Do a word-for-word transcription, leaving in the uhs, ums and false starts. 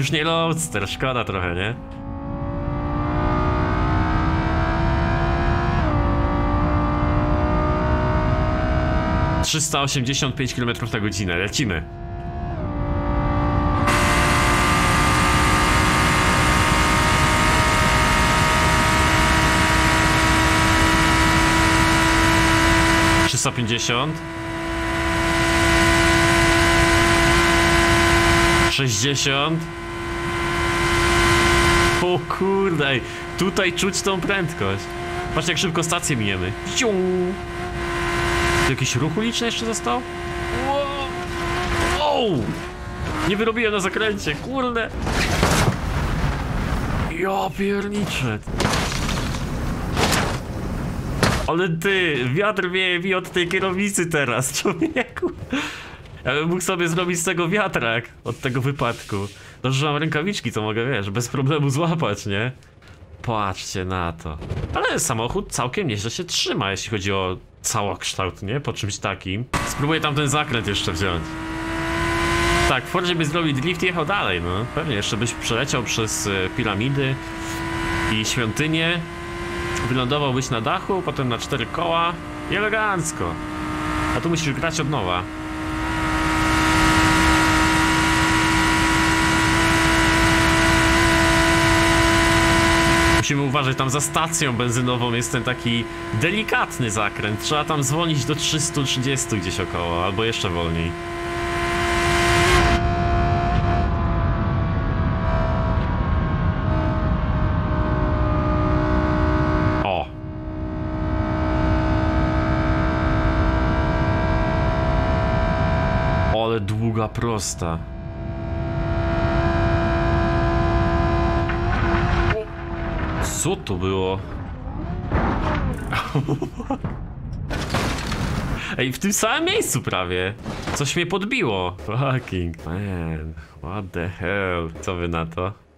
już nie Roadster, szkoda trochę, nie? trzysta osiemdziesiąt pięć kilometrów na godzinę, lecimy. trzysta pięćdziesiąt. sześćdziesiąt. O kurde, ej, tutaj czuć tą prędkość. Patrz jak szybko stację mijemy. Ciu. Jakiś ruch uliczny jeszcze został? Wow. Wow. Nie wyrobiłem na zakręcie, kurde. Ja pierniczę. Ale ty, wiatr wieje mi od tej kierownicy teraz, człowieku. Ja bym mógł sobie zrobić z tego wiatrak od tego wypadku. Dobrze, że mam rękawiczki, to mogę, wiesz, bez problemu złapać, nie? Patrzcie na to. Ale samochód całkiem nieźle się trzyma, jeśli chodzi o całokształt, nie? Po czymś takim. Spróbuję tam ten zakręt jeszcze wziąć. Tak, w Fordzie by zrobił drift i jechał dalej, no. Pewnie jeszcze byś przeleciał przez y, piramidy i świątynię. Wylądowałbyś na dachu, potem na cztery koła i elegancko. A tu musisz grać od nowa. Musimy uważać, tam za stacją benzynową jest ten taki delikatny zakręt. Trzeba tam zwolnić do trzysta trzydzieści gdzieś około, albo jeszcze wolniej. O! Ale długa prosta. Co to było? Ej, w tym samym miejscu prawie. Coś mnie podbiło. Fucking man. What the hell? Co wy na to?